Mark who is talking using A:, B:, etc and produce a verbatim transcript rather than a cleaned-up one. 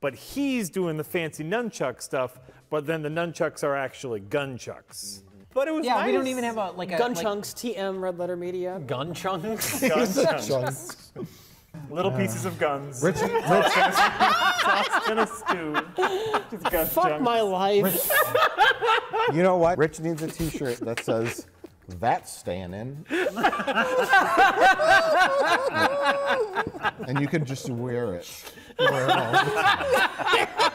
A: but he's doing the fancy nunchuck stuff, but then the nunchucks are actually gunchucks. But it was
B: yeah,
A: nice.
B: we don't even have a like a
C: Gun
B: like,
C: chunks, T M, Red Letter Media.
B: gun chunks.
A: gun chunks.
D: Chunks.
A: Little pieces of guns.
D: Rich, Rich,
A: Tossed in a stew. Just gun
C: Fuck
A: chunks.
C: my life.
D: you know what? Rich needs a T-shirt that says, "That's Stayin In," and you can just wear it. Wear it all the time.